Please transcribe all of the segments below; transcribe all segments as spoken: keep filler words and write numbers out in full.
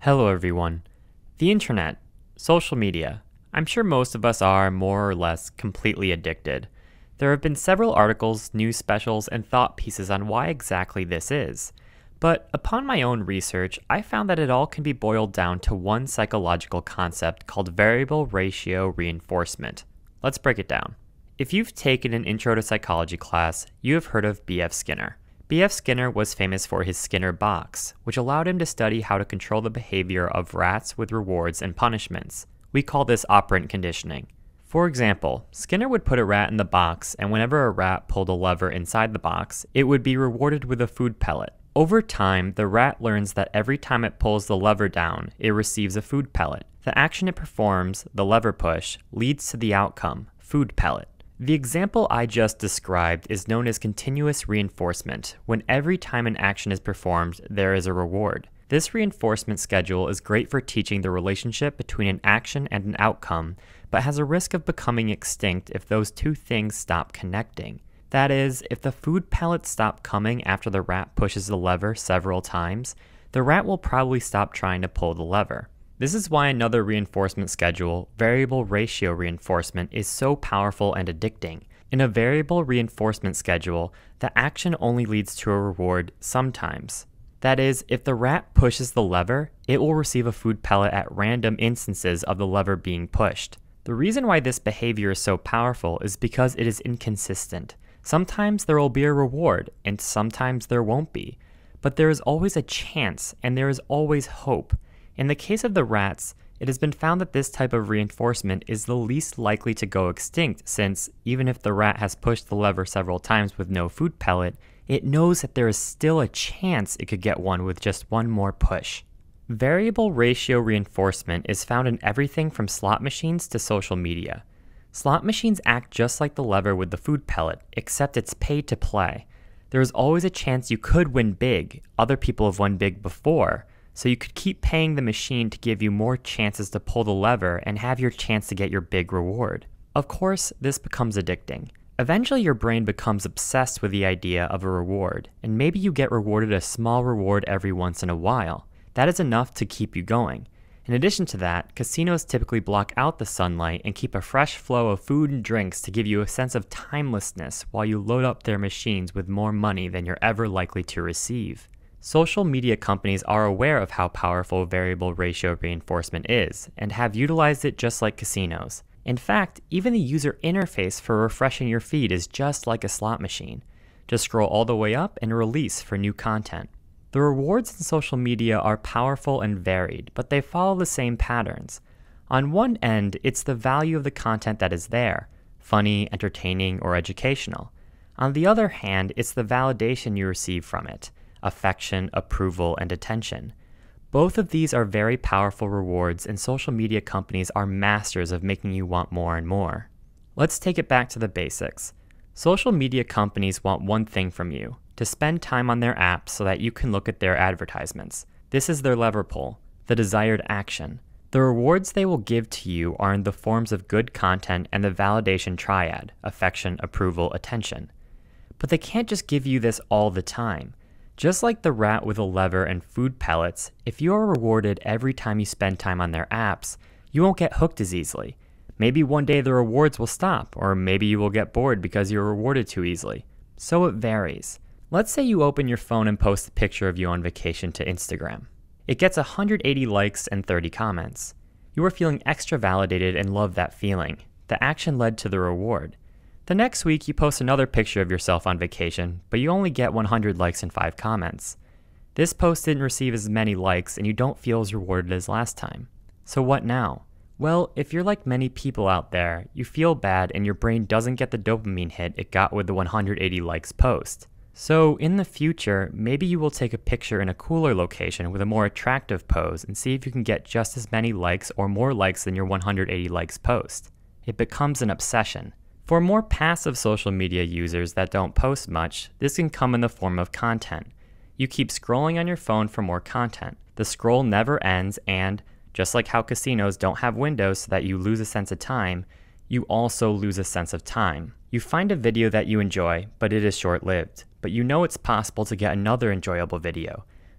Hello everyone. The internet, social media. I'm sure most of us are more or less completely addicted. There have been several articles, news specials, and thought pieces on why exactly this is. But upon my own research, I found that it all can be boiled down to one psychological concept called variable ratio reinforcement. Let's break it down. If you've taken an intro to psychology class, you have heard of B F Skinner. B F Skinner was famous for his Skinner box, which allowed him to study how to control the behavior of rats with rewards and punishments. We call this operant conditioning. For example, Skinner would put a rat in the box, and whenever a rat pulled a lever inside the box, it would be rewarded with a food pellet. Over time, the rat learns that every time it pulls the lever down, it receives a food pellet. The action it performs, the lever push, leads to the outcome, food pellet. The example I just described is known as continuous reinforcement, when every time an action is performed, there is a reward. This reinforcement schedule is great for teaching the relationship between an action and an outcome, but has a risk of becoming extinct if those two things stop connecting. That is, if the food pellets stop coming after the rat pushes the lever several times, the rat will probably stop trying to pull the lever. This is why another reinforcement schedule, variable ratio reinforcement, is so powerful and addicting. In a variable reinforcement schedule, the action only leads to a reward sometimes. That is, if the rat pushes the lever, it will receive a food pellet at random instances of the lever being pushed. The reason why this behavior is so powerful is because it is inconsistent. Sometimes there will be a reward, and sometimes there won't be. But there is always a chance, and there is always hope. In the case of the rats, it has been found that this type of reinforcement is the least likely to go extinct since, even if the rat has pushed the lever several times with no food pellet, it knows that there is still a chance it could get one with just one more push. Variable ratio reinforcement is found in everything from slot machines to social media. Slot machines act just like the lever with the food pellet, except it's pay to play. There is always a chance you could win big. Other people have won big before. So you could keep paying the machine to give you more chances to pull the lever and have your chance to get your big reward. Of course, this becomes addicting. Eventually your brain becomes obsessed with the idea of a reward, and maybe you get rewarded a small reward every once in a while. That is enough to keep you going. In addition to that, casinos typically block out the sunlight and keep a fresh flow of food and drinks to give you a sense of timelessness while you load up their machines with more money than you're ever likely to receive. Social media companies are aware of how powerful variable ratio reinforcement is, and have utilized it just like casinos. In fact, even the user interface for refreshing your feed is just like a slot machine. Just scroll all the way up and release for new content. The rewards in social media are powerful and varied, but they follow the same patterns. On one end, it's the value of the content that is there, funny, entertaining, or educational. On the other hand, it's the validation you receive from it. Affection, approval, and attention. Both of these are very powerful rewards, and social media companies are masters of making you want more and more. Let's take it back to the basics. Social media companies want one thing from you, to spend time on their apps so that you can look at their advertisements. This is their lever pull, the desired action. The rewards they will give to you are in the forms of good content and the validation triad, affection, approval, attention. But they can't just give you this all the time. Just like the rat with a lever and food pellets, if you are rewarded every time you spend time on their apps, you won't get hooked as easily. Maybe one day the rewards will stop, or maybe you will get bored because you're rewarded too easily. So it varies. Let's say you open your phone and post a picture of you on vacation to Instagram. It gets one hundred eighty likes and thirty comments. You are feeling extra validated and love that feeling. The action led to the reward. The next week, you post another picture of yourself on vacation, but you only get one hundred likes and five comments. This post didn't receive as many likes and you don't feel as rewarded as last time. So what now? Well, if you're like many people out there, you feel bad and your brain doesn't get the dopamine hit it got with the one hundred eighty likes post. So in the future, maybe you will take a picture in a cooler location with a more attractive pose and see if you can get just as many likes or more likes than your one hundred eighty likes post. It becomes an obsession. For more passive social media users that don't post much, this can come in the form of content. You keep scrolling on your phone for more content. The scroll never ends and, just like how casinos don't have windows so that you lose a sense of time, you also lose a sense of time. You find a video that you enjoy, but it is short-lived. But you know it's possible to get another enjoyable video.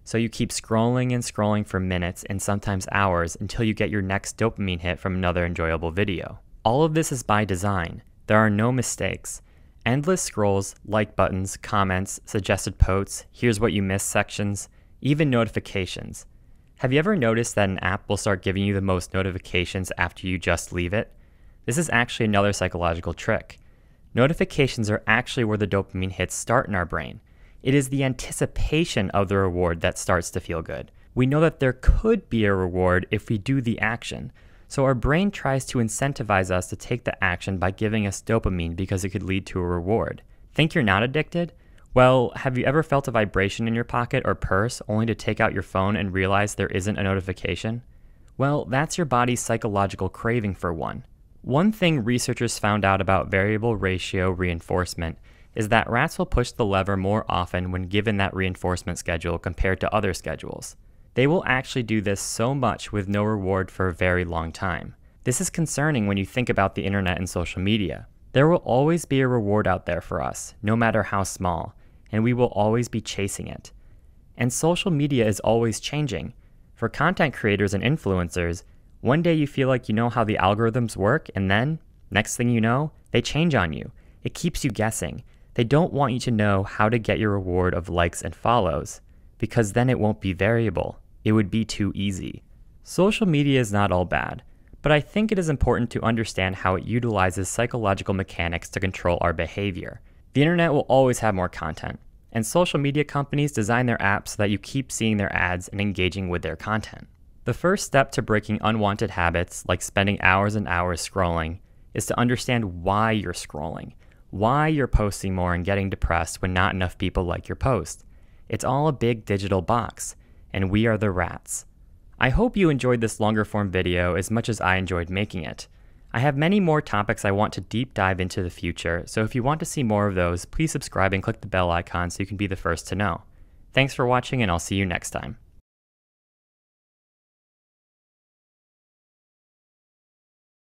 So you keep scrolling and scrolling for minutes and sometimes hours until you get your next dopamine hit from another enjoyable video. All of this is by design. There are no mistakes. Endless scrolls, like buttons, comments, suggested posts, here's what you missed sections, even notifications. Have you ever noticed that an app will start giving you the most notifications after you just leave it? This is actually another psychological trick. Notifications are actually where the dopamine hits start in our brain. It is the anticipation of the reward that starts to feel good. We know that there could be a reward if we do the action. So our brain tries to incentivize us to take the action by giving us dopamine because it could lead to a reward. Think you're not addicted? Well, have you ever felt a vibration in your pocket or purse only to take out your phone and realize there isn't a notification? Well, that's your body's psychological craving for one. One thing researchers found out about variable ratio reinforcement is that rats will push the lever more often when given that reinforcement schedule compared to other schedules. They will actually do this so much with no reward for a very long time. This is concerning when you think about the internet and social media. There will always be a reward out there for us, no matter how small, and we will always be chasing it. And social media is always changing. For content creators and influencers, one day you feel like you know how the algorithms work, and then, next thing you know, they change on you. It keeps you guessing. They don't want you to know how to get your reward of likes and follows, because then it won't be variable. It would be too easy. Social media is not all bad, but I think it is important to understand how it utilizes psychological mechanics to control our behavior. The internet will always have more content, and social media companies design their apps so that you keep seeing their ads and engaging with their content. The first step to breaking unwanted habits, like spending hours and hours scrolling, is to understand why you're scrolling, why you're posting more and getting depressed when not enough people like your post. It's all a big digital box, and we are the rats. I hope you enjoyed this longer form video as much as I enjoyed making it. I have many more topics I want to deep dive into the future, so if you want to see more of those, please subscribe and click the bell icon so you can be the first to know. Thanks for watching, and I'll see you next time.